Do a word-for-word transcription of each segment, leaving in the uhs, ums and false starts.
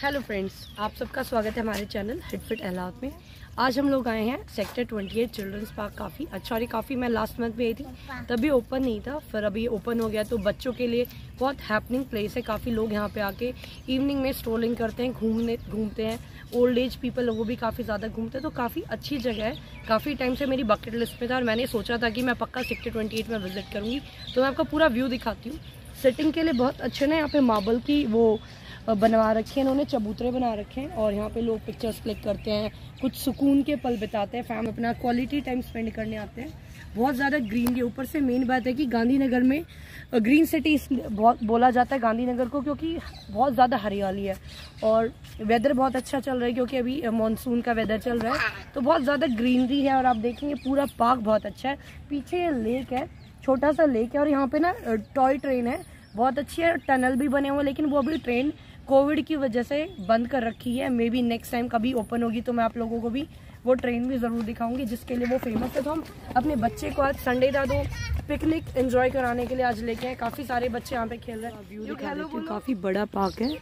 Hello friends, आप सबका स्वागत है हमारे चैनल हिट फिट एलाउट में। आज हम लोग आए हैं सेक्टर अट्ठाईस चिल्ड्रंस पार्क। काफ़ी अच्छा, और काफ़ी मैं लास्ट मंथ में आई थी तभी ओपन नहीं था, फिर अभी ओपन हो गया। तो बच्चों के लिए बहुत हैपनिंग प्लेस है। काफ़ी लोग यहाँ पे आके इवनिंग में स्ट्रोलिंग करते हैं, घूमने घूमते हैं। ओल्ड एज पीपल वो भी काफ़ी ज़्यादा घूमते हैं। तो काफ़ी अच्छी जगह है। काफ़ी टाइम से मेरी बकेट लिस्ट में था और मैंने सोचा था कि मैं पक्का सेक्टर अट्ठाईस में विजिट करूँगी। तो मैं आपको पूरा व्यू दिखाती हूँ। सिटिंग के लिए बहुत अच्छे ना, यहाँ पे मार्बल की वो बनवा रखे हैं इन्होंने, चबूतरे बना रखे हैं और यहाँ पे लोग पिक्चर्स क्लिक करते हैं, कुछ सुकून के पल बिताते हैं, फैम अपना क्वालिटी टाइम स्पेंड करने आते हैं। बहुत ज़्यादा ग्रीनरी, ऊपर से मेन बात है कि गांधीनगर में ग्रीन सिटी बहुत बोला जाता है गांधीनगर को, क्योंकि बहुत ज़्यादा हरियाली है और वेदर बहुत अच्छा चल रहा है, क्योंकि अभी मानसून का वेदर चल रहा है। तो बहुत ज़्यादा ग्रीनरी है और आप देखेंगे पूरा पार्क बहुत अच्छा है। पीछे ये लेक है, छोटा सा लेक है और यहाँ पे ना टॉय ट्रेन है, बहुत अच्छी है। टनल भी बने हुए, लेकिन वो अभी ट्रेन कोविड की वजह से बंद कर रखी है। मे बी नेक्स्ट टाइम कभी ओपन होगी तो मैं आप लोगों को भी वो ट्रेन भी ज़रूर दिखाऊंगी, जिसके लिए वो फेमस है। तो हम अपने बच्चे को आज संडे था तो पिकनिक एंजॉय कराने के लिए आज लेके हैं। काफ़ी सारे बच्चे यहाँ पे खेल रहे हैं। व्यू दिखा देती हूँ, काफ़ी बड़ा पार्क है।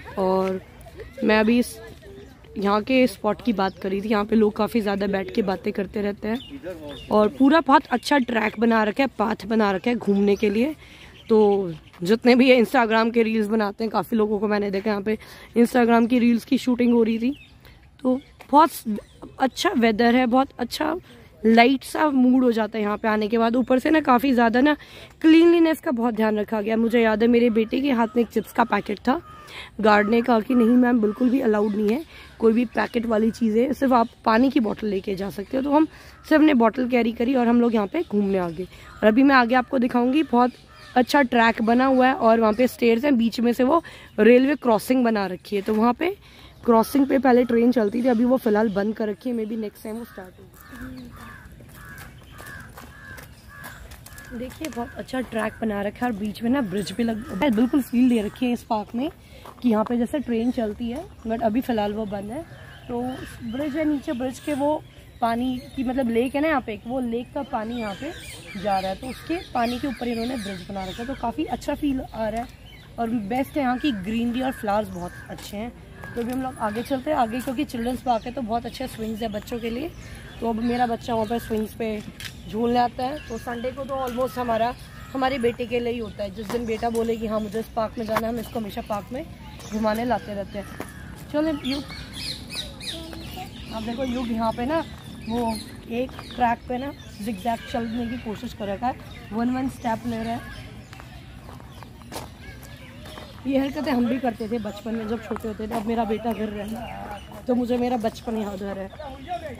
और मैं अभी इस यहाँ के स्पॉट की बात करी थी। यहाँ पे लोग काफ़ी ज़्यादा बैठ के बातें करते रहते हैं और पूरा बहुत अच्छा ट्रैक बना रखा है, पाथ बना रखा है घूमने के लिए। तो जितने भी इंस्टाग्राम के रील्स बनाते हैं, काफ़ी लोगों को मैंने देखा यहाँ पे इंस्टाग्राम की रील्स की शूटिंग हो रही थी। तो बहुत अच्छा वेदर है, बहुत अच्छा लाइट सा मूड हो जाता है यहाँ पे आने के बाद। ऊपर से ना काफ़ी ज़्यादा ना क्लीनलीनेस का बहुत ध्यान रखा गया। मुझे याद है मेरे बेटे के हाथ में एक चिप्स का पैकेट था, गार्ड ने कहा कि नहीं मैम, बिल्कुल भी अलाउड नहीं है कोई भी पैकेट वाली चीज़ें, सिर्फ आप पानी की बोतल लेके जा सकते हो। तो हम सिर्फ ने बोतल कैरी करी और हम लोग यहाँ पे घूमने आ गए। और अभी मैं आगे आपको दिखाऊंगी। बहुत अच्छा ट्रैक बना हुआ है और वहाँ पे स्टेयर्स हैं, बीच में से वो रेलवे क्रॉसिंग बना रखी है। तो वहाँ पे क्रॉसिंग पे पहले ट्रेन चलती थी, अभी वो फिलहाल बंद कर रखी है। मे बी नेक्स्ट टाइम वो स्टार्ट होगी। देखिए बहुत अच्छा ट्रैक बना रखा है और बीच में ना ब्रिज भी लग बिल्कुल फील दे रखी है इस पार्क में कि यहाँ पे जैसे ट्रेन चलती है, बट अभी फिलहाल वो बंद है। तो ब्रिज है, नीचे ब्रिज के वो पानी की मतलब लेक है ना यहाँ पे, वो लेक का पानी यहाँ पे जा रहा है, तो उसके पानी के ऊपर इन्होंने ब्रिज बना रखा है। तो काफ़ी अच्छा फील आ रहा है और बेस्ट है यहाँ की ग्रीनरी और फ्लावर्स बहुत अच्छे हैं। तो अभी हम लोग आगे चलते हैं आगे, क्योंकि चिल्ड्रंस पार्क है तो बहुत अच्छे स्विंग्स है बच्चों के लिए। तो अब मेरा बच्चा वहाँ पर स्विंग्स पे झूलने आता है। तो संडे को तो ऑलमोस्ट हमारा हमारे बेटे के लिए ही होता है। जिस दिन बेटा बोले कि हाँ मुझे इस पार्क में जाना है, हम इसको हमेशा पार्क में घुमाने लाते रहते हैं। चलो युग, अब देखो युग यहाँ पे ना वो एक ट्रैक पे ना जिगजैग चलने की कोशिश कर रखा है, वन वन स्टेप ले रहा है। ये हरकतें हम भी करते थे बचपन में जब छोटे होते थे। अब मेरा बेटा गिर रहा है तो मुझे मेरा बचपन याद आ रहा है।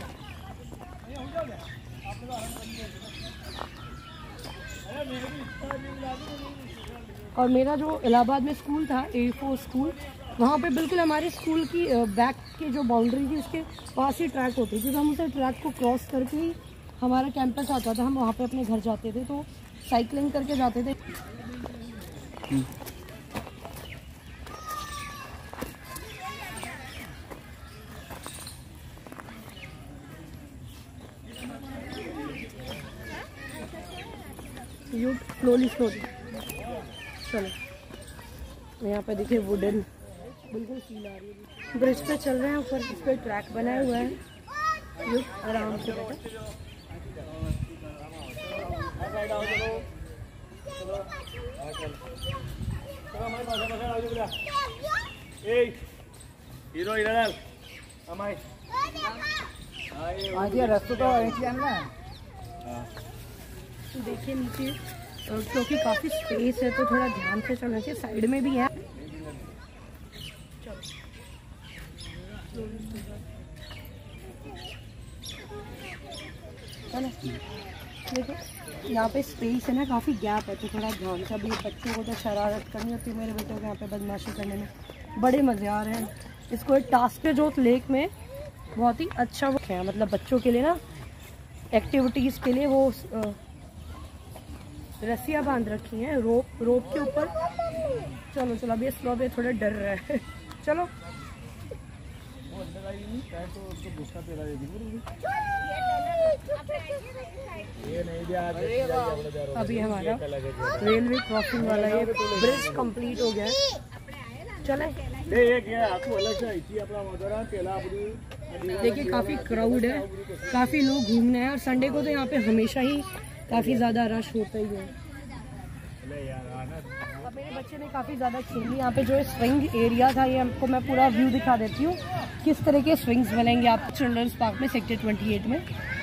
और मेरा जो इलाहाबाद में स्कूल था, ए फोर स्कूल, वहाँ पे बिल्कुल हमारे स्कूल की बैक की जो बाउंड्री थी उसके पास ही ट्रैक होती थी। तो हम उसे ट्रैक को क्रॉस करके ही हमारा कैंपस आता था, हम वहाँ पे अपने घर जाते थे। तो साइकिलिंग करके जाते थे। यू स्लोली स्लोली चलो। यहाँ पे देखिए वुडन बिल्कुल फील आ रही है। ब्रिज पे चल रहे हैं, ऊपर इस पे ट्रैक बनाया हुआ है। ये आराम से बैठा। देखिए नीचे क्योंकि काफी स्पेस है तो थोड़ा ध्यान से चलना चाहिए। साइड में भी है। देखो यहाँ पे स्पेस है ना, काफ़ी गैप है, तो थोड़ा ध्यान से। अभी बच्चों को तो शरारत करनी होती है, मेरे बेटे को यहाँ पे बदमाशी करने में बड़े मज़े आ रहे हैं। इसको एक टास्क है जो लेक में बहुत ही अच्छा वो है, मतलब बच्चों के लिए ना एक्टिविटीज़ के लिए वो रस्सियाँ बांध रखी हैं रोप रोप के ऊपर। चलो चलो अभी स्लो, अभी थोड़ा डर रहा है। चलो अभी हमारा रेलवे क्रॉसिंग वाला ये ब्रिज कंप्लीट हो गया है। चले देखिए काफ़ी क्राउड है, काफ़ी लोग घूमने हैं और संडे को तो यहाँ पे हमेशा ही काफ़ी ज़्यादा रश होता ही है। अब मेरे बच्चे ने काफ़ी ज़्यादा खेली। यहाँ पे जो स्विंग एरिया था, ये आपको मैं पूरा व्यू दिखा देती हूँ किस तरह के स्विंग्स बनेंगे आप चिल्ड्रंस पार्क में सेक्टर अट्ठाईस में।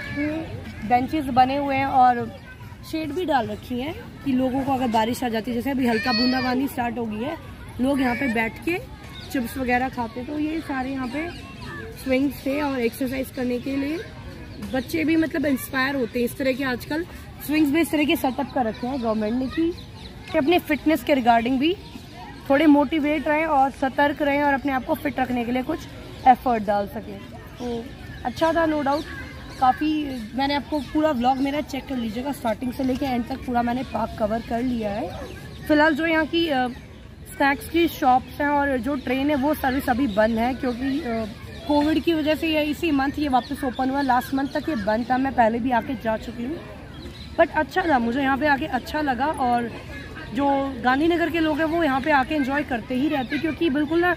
बेंचेस बने हुए हैं और शेड भी डाल रखी हैं कि लोगों को अगर बारिश आ जाती है, जैसे अभी हल्का बूंदाबांदी स्टार्ट हो गई है, लोग यहाँ पे बैठ के चिप्स वगैरह खाते, तो ये सारे यहाँ पे स्विंग्स थे और एक्सरसाइज करने के लिए बच्चे भी मतलब इंस्पायर होते हैं। इस तरह के आजकल स्विंग्स में इस तरह के सेटअप कर रखे हैं गवर्नमेंट ने कि अपने फिटनेस के रिगार्डिंग भी थोड़े मोटिवेट रहें और सतर्क रहें और अपने आप को फिट रखने के लिए कुछ एफर्ट डाल सकें। तो अच्छा था नो डाउट। काफ़ी मैंने आपको पूरा व्लॉग मेरा चेक कर लीजिएगा, स्टार्टिंग से लेके एंड तक पूरा मैंने पार्क कवर कर लिया है। फिलहाल जो यहाँ की स्नैक्स की शॉप्स हैं और जो ट्रेन है वो सर्विस अभी बंद है क्योंकि कोविड की वजह से ये इसी मंथ ये वापस ओपन हुआ। लास्ट मंथ तक ये बंद था, मैं पहले भी आके जा चुकी हूँ, बट अच्छा था, मुझे यहाँ पे आके अच्छा लगा। और जो गांधीनगर के लोग हैं वो यहाँ पे आके एंजॉय करते ही रहते क्योंकि बिल्कुल ना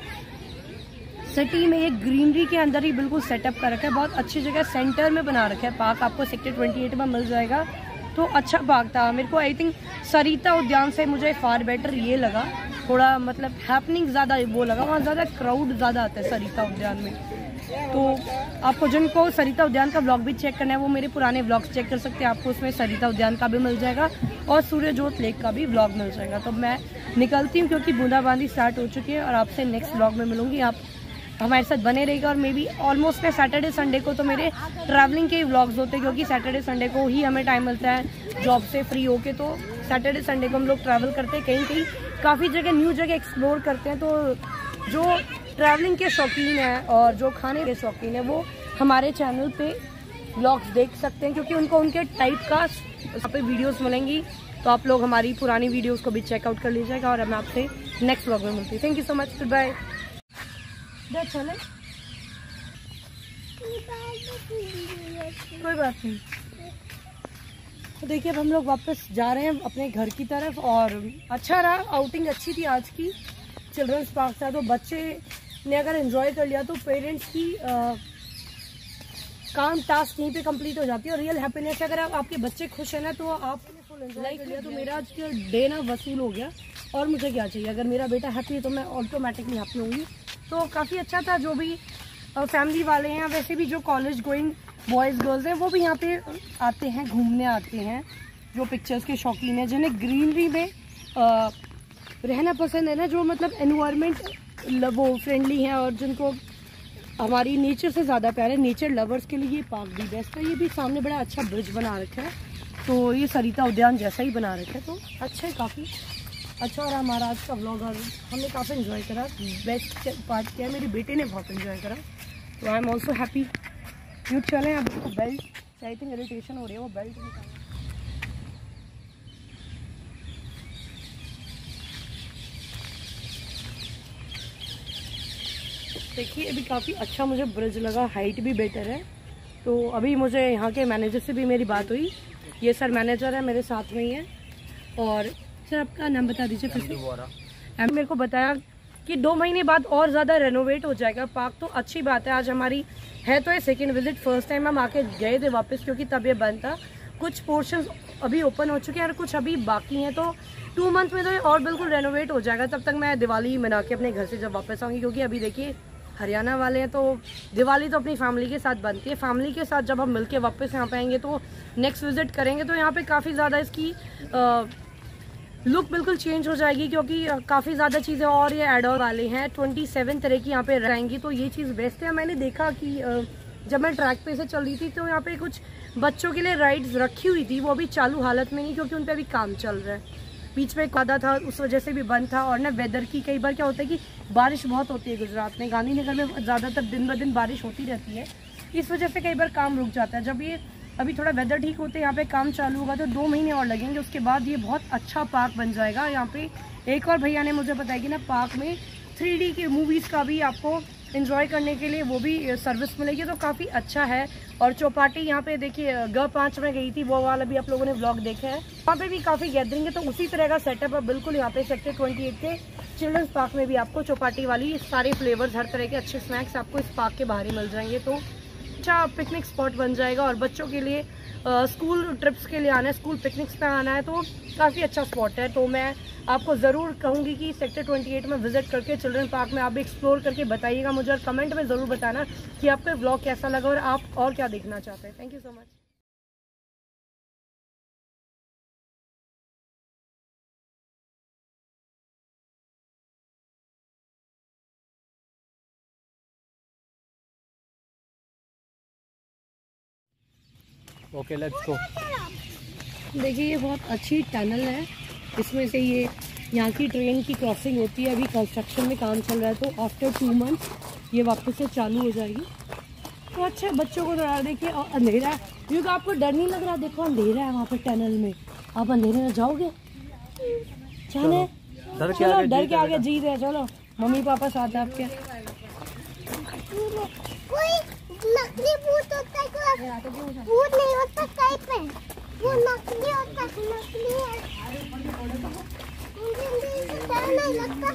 सिटी में एक ग्रीनरी के अंदर ही बिल्कुल सेटअप कर रखा है। बहुत अच्छी जगह सेंटर में बना रखा है पार्क, आपको सेक्टर अट्ठाईस में मिल जाएगा। तो अच्छा पार्क था। मेरे को आई थिंक सरिता उद्यान से मुझे फार बेटर ये लगा, थोड़ा मतलब हैपनिंग ज़्यादा वो लगा, वहाँ ज़्यादा क्राउड ज़्यादा आता है सरिता उद्यान में। तो आपको जिनको सरिता उद्यान का व्लॉग भी चेक करना है वो मेरे पुराने व्लॉग्स चेक कर सकते हैं, आपको उसमें सरिता उद्यान का भी मिल जाएगा और सूर्यजोत लेक का भी व्लॉग मिल जाएगा। तो मैं निकलती हूँ क्योंकि बूंदाबांदी स्टार्ट हो चुकी है और आपसे नेक्स्ट व्लॉग में मिलूंगी। आप हमारे साथ बने रहेगा और मे बी ऑलमोस्ट मैं सैटरडे संडे को तो मेरे ट्रैवलिंग के ही व्लॉग्स होते हैं क्योंकि सैटरडे संडे को ही हमें टाइम मिलता है जॉब से फ्री होके। तो सैटरडे संडे को हम लोग ट्रैवल करते हैं, कहीं कहीं काफ़ी जगह न्यू जगह एक्सप्लोर करते हैं। तो जो ट्रैवलिंग के शौकीन हैं और जो खाने के शौकीन हैं वो हमारे चैनल पे व्लॉग्स देख सकते हैं क्योंकि उनको उनके टाइप का यहाँ पे वीडियोस मिलेंगी। तो आप लोग हमारी पुरानी वीडियोस को भी चेकआउट कर लीजिएगा और मैं आपसे नेक्स्ट व्लॉग में मिलती हूँ। Thank you so much, good bye. चले कोई बात नहीं। तो देखिए अब हम लोग वापस जा रहे हैं अपने घर की तरफ और अच्छा रहा, आउटिंग अच्छी थी आज की। चिल्ड्रंस पार्क था तो बच्चे ने अगर एंजॉय कर लिया तो पेरेंट्स की आ, काम टास्क यहीं पे कंप्लीट हो जाती है और रियल हैप्पीनेस। अगर आप आपके बच्चे खुश है ना तो आपने फुल एंजॉय कर लिया। तो मेरा आज का डे ना वसूल हो गया और मुझे क्या चाहिए, अगर मेरा बेटा हैप्पी है तो मैं ऑटोमेटिकली हैप्पी होंगी। तो काफ़ी अच्छा था। जो भी फैमिली वाले हैं, वैसे भी जो कॉलेज गोइंग बॉयज़ गर्ल्स हैं वो भी यहाँ पे आते हैं, घूमने आते हैं, जो पिक्चर्स के शौकीन हैं, जिन्हें ग्रीनरी में आ, रहना पसंद है ना, जो मतलब एनवायरनमेंट वो फ्रेंडली हैं और जिनको हमारी नेचर से ज़्यादा प्यार है। नेचर लवर्स के लिए ये पार्क भी बेस्ट है। ये भी सामने बड़ा अच्छा ब्रिज बना रखा है, तो ये सरिता उद्यान जैसा ही बना रखा है। तो अच्छा है, काफ़ी अच्छा रहा हमारा आज का व्लॉग और हमने काफ़ी एंजॉय करा। बेस्ट पार्ट किया, मेरे बेटे ने बहुत एंजॉय करा, तो आई एम ऑल्सो हैप्पी। यूँ चलें अब उसको बेल्ट आई थिंक इरिटेशन हो रही है, वो बेल्ट निकालें। देखिए अभी काफ़ी अच्छा मुझे ब्रिज लगा, हाइट भी बेटर है। तो अभी मुझे यहाँ के मैनेजर से भी मेरी बात हुई। ये सर मैनेजर है, मेरे साथ में ही है। और सर आपका नाम बता दीजिए फिर से। एम मेरे को बताया कि दो महीने बाद और ज़्यादा रेनोवेट हो जाएगा पार्क, तो अच्छी बात है। आज हमारी है तो ये सेकेंड विजिट, फर्स्ट टाइम हम आके गए थे वापस क्योंकि तब ये बंद था। कुछ पोर्शंस अभी ओपन हो चुके हैं और कुछ अभी बाकी हैं, तो टू मंथ में तो ये और बिल्कुल रेनोवेट हो जाएगा। तब तक मैं दिवाली मना के अपने घर से जब वापस आऊँगी, क्योंकि अभी देखिए हरियाणा वाले हैं तो दिवाली तो अपनी फैमिली के साथ बनती है। फैमिली के साथ जब हम मिलके वापस यहाँ पे आएंगे तो नेक्स्ट विजिट करेंगे तो यहाँ पे काफ़ी ज़्यादा इसकी आ, लुक बिल्कुल चेंज हो जाएगी, क्योंकि काफ़ी ज़्यादा चीज़ें और ये एड ऑन वाले हैं। सत्ताईस तरह की यहाँ पे रहेंगी, तो ये चीज़ बेस्ट है। मैंने देखा कि जब मैं ट्रैक पे से चल रही थी तो यहाँ पे कुछ बच्चों के लिए राइड्स रखी हुई थी, वो अभी चालू हालत में नहीं क्योंकि उन पर अभी काम चल रहा है। बीच में एक आधा था, उस वजह से भी बंद था। और ना वेदर की कई बार क्या होता है कि बारिश बहुत होती है गुजरात में, गांधीनगर में ज़्यादातर दिन ब दिन बारिश होती रहती है, इस वजह से कई बार काम रुक जाता है। जब ये अभी थोड़ा वेदर ठीक होते यहाँ पे काम चालू होगा तो दो महीने और लगेंगे, उसके बाद ये बहुत अच्छा पार्क बन जाएगा। यहाँ पे एक और भैया ने मुझे बताया कि ना पार्क में थ्री डी की मूवीज़ का भी आपको एंजॉय करने के लिए वो भी सर्विस मिलेगी, तो काफ़ी अच्छा है। और चौपाटी यहाँ पे देखिए ग पाँच में गई थी, वो वाला भी आप लोगों ने व्लॉग देखा है, वहाँ पे भी काफ़ी गैदरिंग है। तो उसी तरह का सेटअप है बिल्कुल यहाँ पे सेक्टर अट्ठाईस के चिल्ड्रंस पार्क में भी आपको चौपाटी वाली सारे फ्लेवर्स, हर तरह के अच्छे स्नैक्स आपको इस पार्क के बाहर ही मिल जाएंगे। तो अच्छा पिकनिक स्पॉट बन जाएगा और बच्चों के लिए आ, स्कूल ट्रिप्स के लिए आना है, स्कूल पिकनिक्स पे आना है तो काफ़ी अच्छा स्पॉट है। तो मैं आपको ज़रूर कहूँगी कि सेक्टर अट्ठाईस में विजिट करके चिल्ड्रन पार्क में आप भी एक्सप्लोर करके बताइएगा मुझे, और कमेंट में ज़रूर बताना कि आपको व्लॉग कैसा लगा और आप और क्या देखना चाहते हैं। Thank you so much. Okay let's go. देखिए ये बहुत अच्छी टनल है, इसमें से ये यहाँ की ट्रेन की क्रॉसिंग होती है। अभी कंस्ट्रक्शन में काम चल रहा है तो आफ्टर टू मंथ ये वापस से चालू हो जाएगी। तो अच्छा बच्चों को डरा, देखिए और अंधेरा है क्योंकि आपको डर नहीं लग रहा, देखो अंधेरा है वहाँ पर टनल में, आप अंधेरे में जाओगे? चलो चलो डर के आगे जीत है, चलो मम्मी पापा साथ है आपके। नकली भूत होता है, कोई भूत नहीं होता कहीं पे, वो नकली होता है, नकली है। मुझे डर नहीं लगता,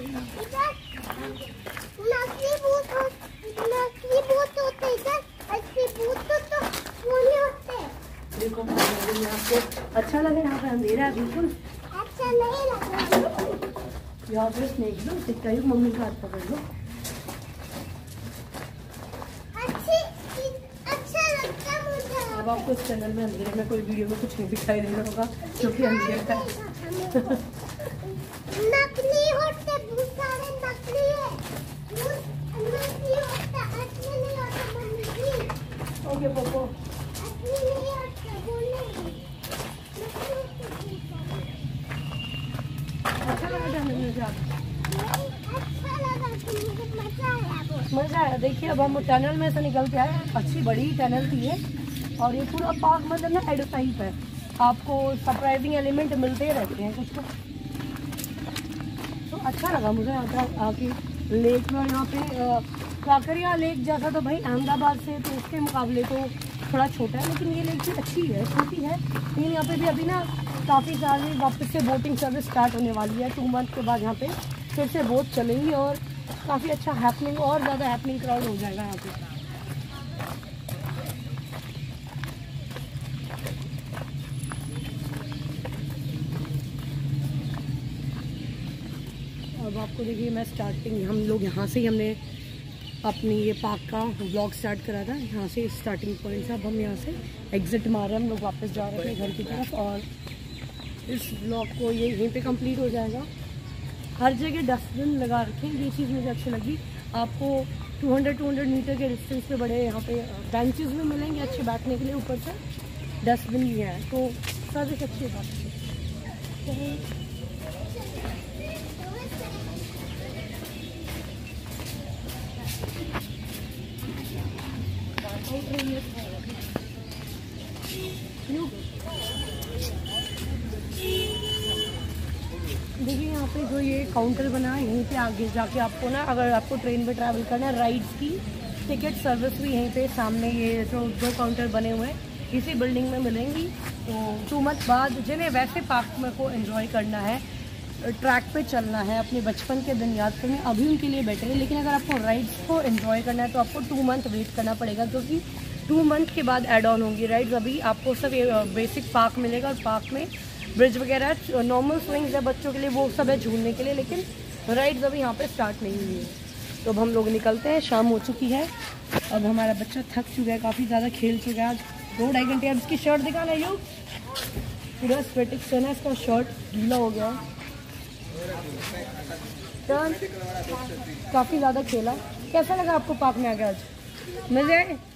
नकली भूत हो, नकली भूत होते हैं, असली भूत तो, तो वो नहीं होते। देखो आपको अच्छा लगे यहाँ पे अंधेरा है बिल्कुल अच्छा नहीं लग रहा। यहाँ पे स्नेक लो, टिक्का ही मम्मी का हाथ पकड़ लो। अब आपको इस चैनल में अंधेरे में कोई वीडियो में कुछ नहीं दिखाई दे रहा होगा क्योंकि अंधेरा है। नकली होते बहुत सारे, नकली है, नकली होता, असली नहीं होता मम्मी जी। ओके पोपो, असली नहीं होता बोले। अच्छा लगा टनल में जाकर? अच्छा लगा, मुझे मजा आया बहुत। मजा आया। देखिए अब हम टनल में से निकल के आए, अच्छी बड़ी टनल थी ये, और ये पूरा पार्क मतलब ना एडोटाइप है, आपको सरप्राइजिंग एलिमेंट मिलते रहते हैं कुछ तो। तो अच्छा लगा मुझे यहाँ पर आके लेक में। यहाँ पे काकरिया लेक जैसा तो भाई अहमदाबाद से तो उसके मुकाबले तो थोड़ा छोटा है, लेकिन ये लेक भी अच्छी है, छोटी है। लेकिन यहाँ पे भी अभी ना काफ़ी सारी वापस से बोटिंग सर्विस स्टार्ट होने वाली है। टू मंथ के बाद यहाँ पे फिर से बोट चलेंगी और काफ़ी अच्छा हैपनिंग, और ज़्यादा हैपनिंग क्राउड हो जाएगा यहाँ पे। अब आपको देखिए मैं स्टार्टिंग, हम लोग यहाँ से ही हमने अपनी ये पार्क का व्लॉग स्टार्ट करा था, यहाँ से स्टार्टिंग पॉइंट था। अब हम यहाँ से एग्जिट मार रहे हैं, हम लोग वापस जा रहे हैं घर की तरफ, और इस व्लॉग को ये यहीं पे कंप्लीट हो जाएगा। हर जगह डस्टबिन लगा रखे हैं, ये चीज़ मुझे अच्छी लगी। आपको two hundred two hundred meter के डिस्टेंस पे बड़े यहाँ पे बेंचेस भी मिलेंगे अच्छे बैठने के लिए, ऊपर से डस्टबिन भी है, तो सर्विस अच्छी बात है। देखिए यहाँ पे जो ये काउंटर बना है, यहीं पे आगे जाके आपको ना, अगर आपको ट्रेन में ट्रैवल करना है, राइड्स की टिकट सर्विस भी यहीं पे सामने ये जो दो काउंटर बने हुए हैं इसी बिल्डिंग में मिलेंगी। तो टू मंथ बाद जिन्हें वैसे पार्क में को एंजॉय करना है, ट्रैक पे चलना है, अपने बचपन के दिन याद करने, अभी उनके लिए बेटर है। लेकिन अगर आपको राइड्स को एंजॉय करना है तो आपको टू मंथ वेट करना पड़ेगा, क्योंकि टू मंथ के बाद ऐड ऑन होंगी राइड्स। अभी आपको सब बेसिक पार्क मिलेगा, और पार्क में ब्रिज वगैरह, नॉर्मल स्विंग्स है बच्चों के लिए, वो सब है झूलने के लिए, लेकिन राइड्स अभी यहाँ पे स्टार्ट नहीं हुई है। तो अब हम लोग निकलते हैं, शाम हो चुकी है, अब हमारा बच्चा थक चुका है, काफ़ी ज़्यादा खेल चुका है आज दो ढाई घंटे। अब इसकी शर्ट दिखाना यू, पूरा स्वेटिक सन है, इसका शर्ट गीला हो गया है। काफ़ी ज़्यादा खेला। कैसा लगा आपको पार्क में आके आज? मज़े आए?